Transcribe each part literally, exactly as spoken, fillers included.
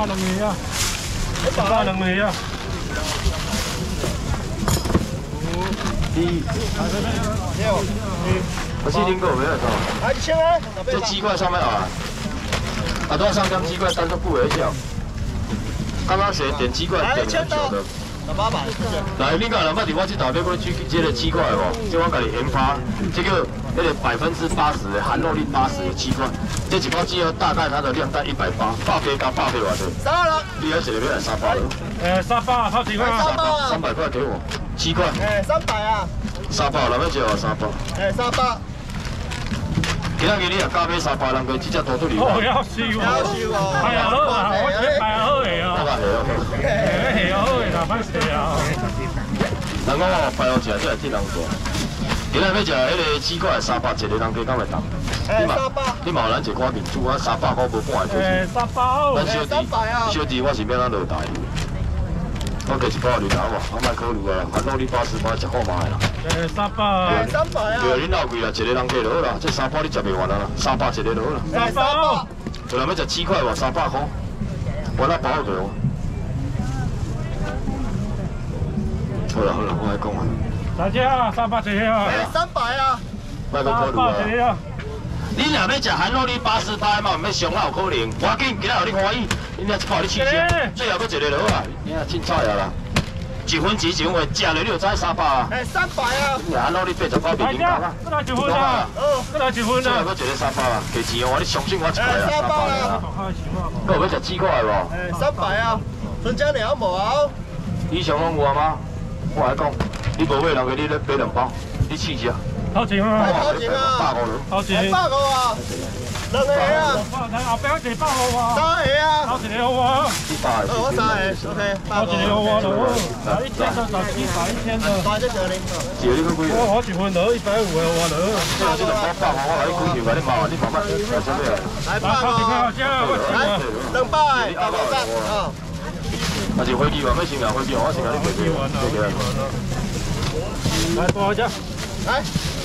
百两个啊，一百两个啊。 一， 六， 我是零个没有错。 啊，一千啊， 这鸡块上面啊，啊，多上张鸡块单独不微笑。刚刚谁点鸡块点很久的？ 十八百。 来，你讲人捌伫我这头要过去这个鸡块无？这我家己研发，这个那个百分之八十的含肉率八十的鸡块，这一包鸡肉大概它的量在一百八，爆皮加爆皮偌济？ 三百了。 你要一个要来三百了？ 诶，三百掏几块啊？ 三百。 三百块给我，鸡块。 诶，三百啊。 三百，人要一个三百。 诶，三百。 今仔日你也加买三百，人个只只多出嚟。 哦，要收哦。 要收哦。 哎呀，好啊，我这排好个哦。 我讲系哦。 系好个啦，歹势啊。 人讲哦，排好食，这是替人做。今仔要食迄个鸡块三百，一个人加敢会当？ 诶，三百。 你嘛有咱一寡面煮啊，三百块无半个过去。 诶，三百好。 咱小弟，小弟我是免咱落台。我加一包你拿无，我莫考虑啊，含肉你八十包食看卖啦。 诶，三百。 诶，三百啊。 对啊，恁老贵啦，一个人加就好啦，这三包你食袂完啦，三百一个就好啦。 诶，三百。 有人要食鸡块无？三百块，我那包给我。好啦好啦，我来讲啊。 大家三百一个啊。 诶，三百啊。 莫搁考虑啊。 三百一个啊。 你若要食含肉你八十八嘛，毋要上哪有可能？我紧，今仔后你欢喜，你若一包你试试，最后搁一个就好啊。你若凊彩啊啦，一分钱一分货，食了你就知三百啊。 诶，三百啊。 你含肉你八十包面零包啊。 再来一份啊。哦，再来一份啊。 最后搁一个三百啊，加钱哦，你相信我一块啊，三百啊。搁有要食鸡块无？ 诶，三百啊。春江鸟无啊？ 以上拢有啊吗？我来讲，你无买人个，你咧买两包，你试试。 掏钱啊！ 掏钱啊！ 百五了。 掏钱。 百五啊！两个啊！ 来后壁一个百五啊！ 三个啊！ 掏一个好啊！ 一百。 哦，我三个 ，OK。 掏一个好啊，好。来一千的，十七百一千的。 大只小零。 一个你去几？ 我我一份了，一百五的我了。 这这两包百五，我来你几条，你麻烦你慢慢来准备。 来百五。来两百，百五百。啊。 还是飞机嘛？要先拿飞机，我先拿你飞机。飞机。 来多少只？ 来。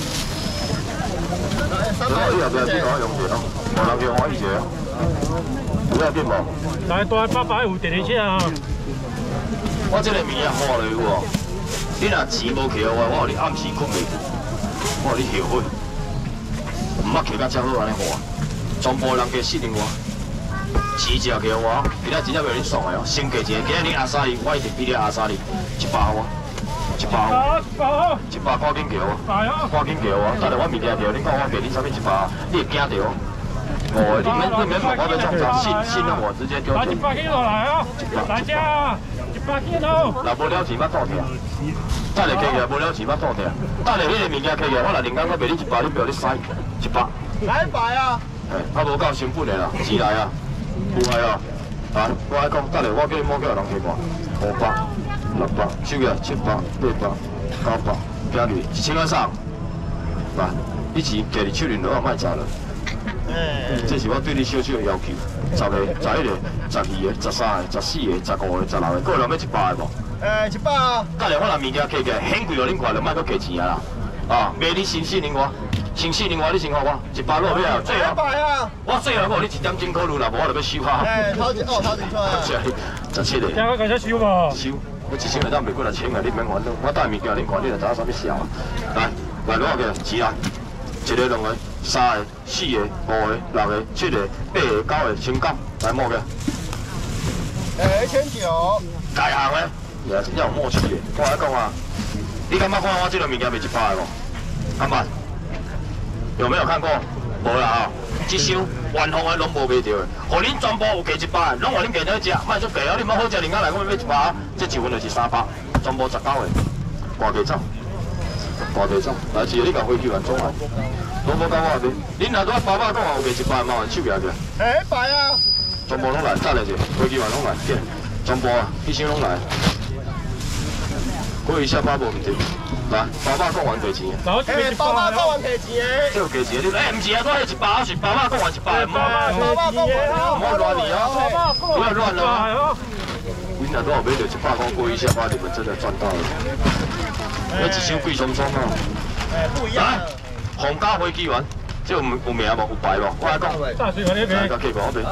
然后你后边先拿用钱哦，无人叫欢喜者哦。有要变无？ 来大八百有第二只啊！ 我这个物件花落去哦，你若钱无摕我，我互你暗时困袂着，我互你后悔。唔捌摕到遮好安尼花，全部人加信任我。钱只要给我，今仔真正为你爽的哦，先给钱，今仔日阿三哩，我一定比你阿三哩一百我，一百我，一百赶紧给我，赶紧给我，等下我物件掉，你讲我给你啥物一百，你会惊到？无，你免你免问我要创啥，信信任我直接丢。 来一百斤落来哦，来只一百斤哦。 若无了钱，捌倒掉。等下客起来，无了钱捌倒掉。等下迄个物件客起来，我若另外我卖你一百，你不要你使一百。 来一百啊！ 哎，啊无够成本的啦，钱来啊！有来啊！啊，我爱讲，等下我叫你莫叫人去看，五百、六百、手个七百、八百、九百，加入一千块上。来，你钱摕伫手里落，莫食了。 哎， 这是我对你小小的要求。十个、十一个、十二个、十三个、十四个、十五个、十六个，个人要一百个无？ 哎，一百啊！ 等下我若物件摕起来，很贵哦，恁看就莫搁加钱啊啦。啊，卖你信信任我。先信任我，你先互我一百落尾啊，最后我最后我你一点钟考虑啦，无我就要收啊。 哎，掏钱哦，掏钱出来。 十七个。 今个开始收无？ 收，我一箱内当卖几多千啊？你免烦恼，我带物件恁看，你就知影啥物销啊。来，来落个钱来，一个、两个、三个、四个、五个、六个、七个、八个、九个，千九，来摸个。 哎，一千九。 大行的，也真正有默契的。我来讲啊，你感觉看我这个物件卖一百个无？敢捌？有没有看过？无啦吼，一箱完红的拢无卖着的，互恁全部有加一百，拢互恁加在食，莫足贵哦！你莫好食，人家来我买一百，这一份就是三百，全部十九个，挂价走，挂价走，来是你甲飞机员总来，拢无讲我边，恁若拄包包讲有卖一百，麻烦手举起来。 哎，一百啊！ 全部拢来，等下者，飞机员拢来，见，全部啊，一箱拢来，过一下巴无问题。来，包包讲完价钱。 哎，包包讲完价钱诶。 这有价钱，你哎，唔是啊，我迄一百是包包讲完一百，唔好包包讲完唔好乱你啊，不要乱了。你若都有买到一百块过一下巴，你们真的赚到了。那一箱贵松松啊。 哎，不一样。来， 皇家飞机员，这有有名无？有牌无？我来讲。 大水我那边。 来，甲客官那边。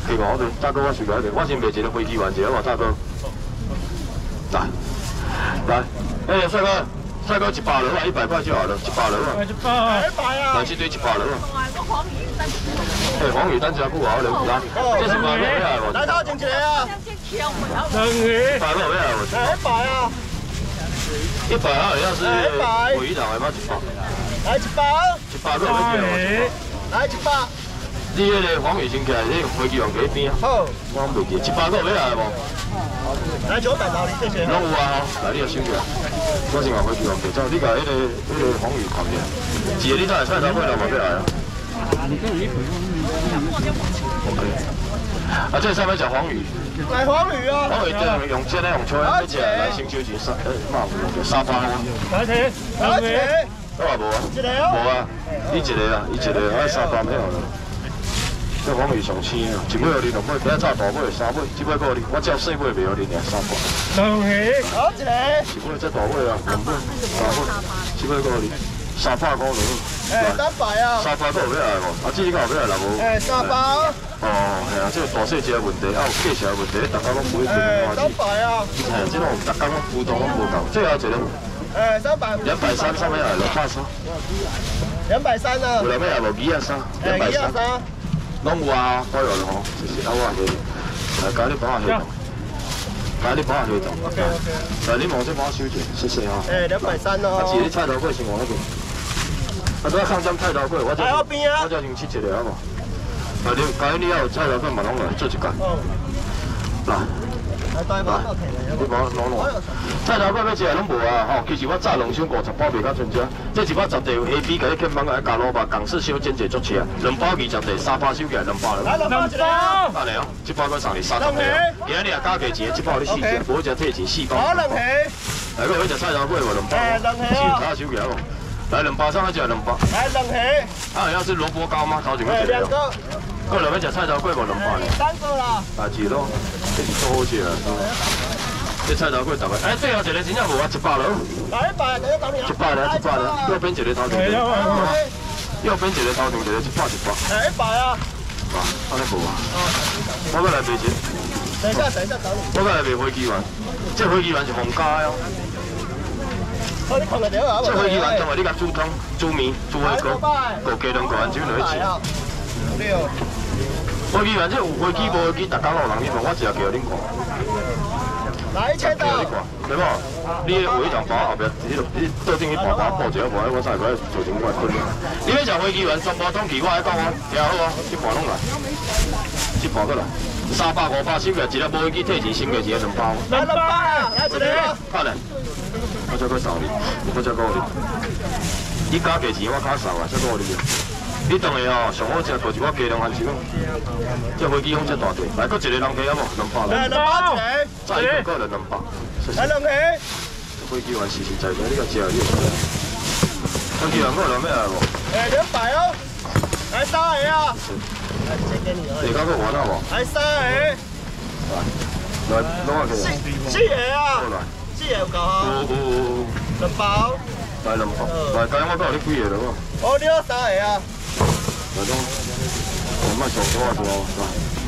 给我对，大哥我随便一点，我先卖一个飞机玩一下嘛，大哥。来，来，哎，帅哥，帅哥一百轮啊，一百块就好了，一百轮啊。 一百。 一百啊。 来，这堆一百轮啊。哎，黄鱼等下不好了，来，这是八个咩来无？ 来头前一个啊。 两鱼。 八个咩来无？ 来一百啊。 一百啊，要是回鱼档的嘛一百。 来一百。 一百个要几啊？ 来一百。 你迄个黄鱼先起来，你飞机往隔边啊。 好。 我袂记，一百个要来无？ 来九百毛哩，谢谢。 拢有啊，来你就收起来。我先往飞机往隔走，你甲迄个迄个黄鱼扛起来。一个你才菜头粿了，无要来啊。OK。啊，这上面食黄鱼。 来黄鱼啊。 黄鱼这用煎的用吹，要食来先收钱三，呃，嘛有用沙发啊。 来钱，两鱼。 我话无啊。 一个哦。 无啊，你一个啊，伊一个啊，三百没有了。这黄鱼上青啊，一尾互你两尾，今仔炒大尾三尾，一尾够你，我只细尾袂互你，尔三百。 两鱼。 好一个。 一尾这大尾啊，两尾三尾，一尾够你，三百块了。 哎，三百啊。 三百个有要来无？啊，这个有要来啦无？ 哎，三百。 哦，系啊，这个大细节的问题，啊有价钱的问题，大家拢不会做哎，三百啊。 哎，这种大家拢浮动拢无够，最后一个。 哎，三百。 两百三，上面来两百三。 两百三啊。 有两尾来无？二啊三。 哎，二啊三。 拢有啊，都有了吼，谢谢啊，我去，来，家你帮我黑洞，家你帮我黑洞， OK OK。 来，你忙先帮我收钱，谢谢啊。 哎，两百三哦。 啊，是你菜头粿先往那边。啊，都要抗战菜头粿，我叫我叫先吃一个好无？啊，你家你要有菜头粿嘛，拢来做一间。哦。来。 来，大包到提来。 你帮我弄弄。菜头粿要食拢无啊，吼，其实我炸两箱五十包袂较全只，这一包十地有 A B 甲你欠帮个加萝卜，港式小煎一足车，两包二十地，三包收起来两包了。 来，两包一个。 啊来哦，这包我送你三十个。今仔日也加价钱，这包你四只，无只退钱四包。 好，两盒。 来，我要食菜头粿无两包。 哎，两盒啊。 四包收起来无？来两包，上来食两包。 来两盒。 啊，要是萝卜糕吗？头前要哎， 一个。 两个。 过来要食菜头粿无两包呢？ 三个啦。 啊，是咯，这是多好食啊！这菜头粿大概，哎，最后一个真正无啊，一百了。 来一百，等下找你啊。 一百了，一百了，右边一个头前。右边一个头前，一个一百一百。 哎，一百啊。 啊，安尼无啊。我过来卖钱。 等一下，等一下找你。 我过来卖飞机丸，这飞机丸是皇家的哦。 哦，你看个电话。 这飞机丸同埋你甲煮汤、煮面、煮火锅、枸杞两个丸酒落去吃。 六。 飞机丸这有飞机无飞机，大家有人去问，我只要叫恁看。 来一千的。 对无？你个尾长包后壁，你你倒进去盘盘布一下，无我才会做成我困了。你要食飞机丸，全部统计我来讲啊，听好啊，这盘拢来，这盘过来，三百五百收起来，一个无飞机退钱，先过钱两包。 来两包，来一个。 好嘞，我再过送你，我再过你。你加价钱我加送啊，再过你。你当下哦，上好食就是我加两番钱。这飞机用这大地，来，搁一个人客啊无？两百了。 来两包一个。 再一个过来两百。 来两个。 飞机丸实实在在，你甲食你就知。飞机丸我有咩来无？ 哎，两百哦。来三个啊。来，先给你哦。 你讲个玩啊无？ 来三个。 来，弄下去。 四四个啊。 来。 四个有够哈。 有有有。 两包。 来两包。来，今日我讲你几个了无？ 哦，你有三个啊。 来种，我卖上多啊多来。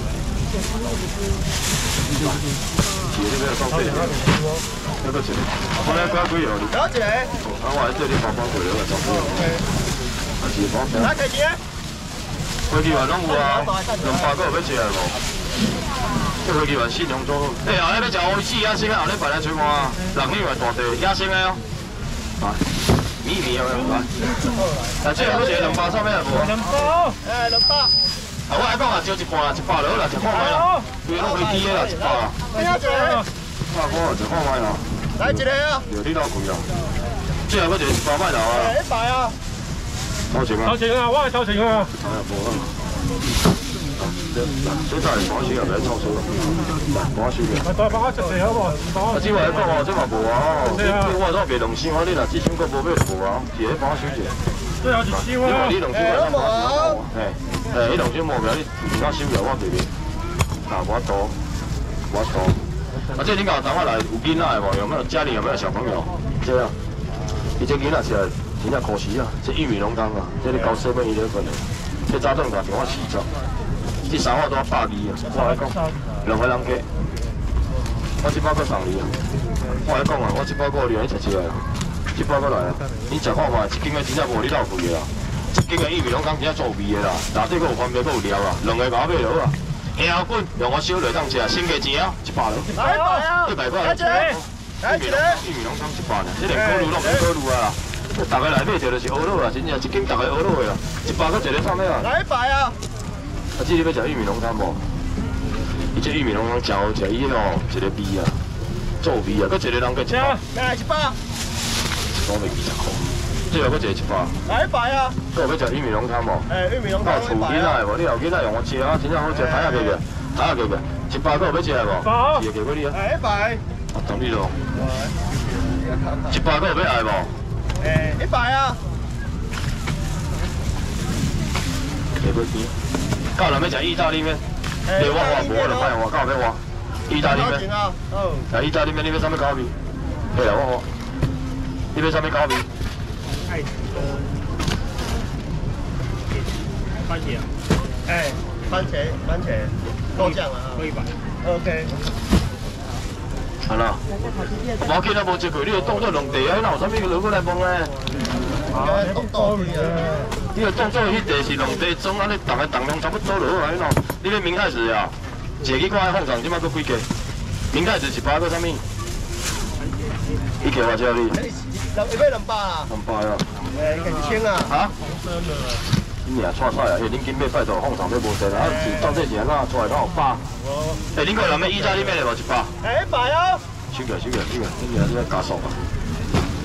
来，是你要收费。那个一个，我来加几样你。 有一个。 啊，我来这里包包过来，我收几样。啊，是包。 来开钱。 飞机丸拢有啊，两百个有要食的无？这飞机丸信用做好。哎，后日要食乌鸡野生的，后日摆来吹看啊，人以为大地野生的哦。来，米米有没有？来，来这要食两包上面有无？ 两包。 哎，两包。 啊，我来讲啊，少一半啦，一百落啦，食看卖啦，规个拢飞机的啦，一百啦。 来一个。 一百块食看卖啦。 来一个啊。 有你老贵啊。最后搁一个一包卖头啊。 哎，一百啊。 头前啊。 头前啊，我系头前啊。 哎呀，无啊。这这再帮我收啊，唔使凑数啦。来，帮我收嘅。 再帮我一隻好無？ 啊，只話你講哦，這嘛無啊哦。你我都賣兩箱，你若只箱個無買就無啊。是咧幫我收一下。 最後一箱啊。 你兩箱來，我冇。嘿，嘿，你兩箱無嘅，你唔敢收嘅，我袂賣。啊，我多，我多。啊，這你搞打翻來有囡仔的無？有沒有家裡有沒有小朋友？這樣，伊這囡仔食真正可惜啊！這玉米濃湯啊，這你搞設備伊咧份的，這早頓打電話四十。 这三碗都百二啊！我来讲，两个人加，我这包搁送你啊！我来讲啊，我这包搁你来食食啊！这包搁来啊！你食看嘛，一斤的真正无你老贵的啦，一斤的玉米浓汤真正做味的啦，内底搁有番麦，搁有料啊，两个搞买就好啊！虾滚用我小来当食，新价钱啊，一百了， 来一百啊！ 一百块。 来一个，来一个， 玉米浓汤一百呢，这连烤肉拢唔烤肉啊！大家来买着就是蚵肉啊，真正一斤大个蚵肉的啦，一百搁一个啥物啊？ 来一百啊！ 啊，这你要食玉米浓汤无？伊这玉米浓汤真好食，伊吼一个味啊，做味啊，搁一个人搁一百， 来一百， 讲袂二十块，这个搁一个一百。 来一百啊！ 搁有要食玉米浓汤无？ 哎，玉米浓汤有厝囡仔的无？你后囡仔用我食啊，真正好食，睇下佢个，睇下佢个，一百搁有要食的无？是个给我你啊。 来一百。 啊，等你咯。一百搁有要爱无？ 哎，一百啊！ 给我你。到人要食意大利面，你我我无就卖我，到要我。意大利面。 啊，哦。 啊，意大利面你要啥物口味？对啊，我我。你要啥物口味？ 爱番茄啊。 哎，番茄，番茄，豆酱啊。 可以吧 ？OK。 好啦。我见到无一句，你就当作两地啊，哪有啥物落过来问咧？ 应该动作去啊。 你就当作迄地是两地种，安尼逐个重量差不多落来喏。你要明太子啊？坐去看凤场，即摆搁几价？明太子一包搁啥物？一克偌少你？ 两一百两百啊。 两百啊。 哎，一个一千啊。啊？ 你啊，错菜啊！哎，恁今买拜托凤场买无济啦，啊，是到底是安怎出来敢有百？哎，恁个人要意大利面的无一百？ 哎，一百啊！ 收起来，收起来，收起来，恁个你要加速啊！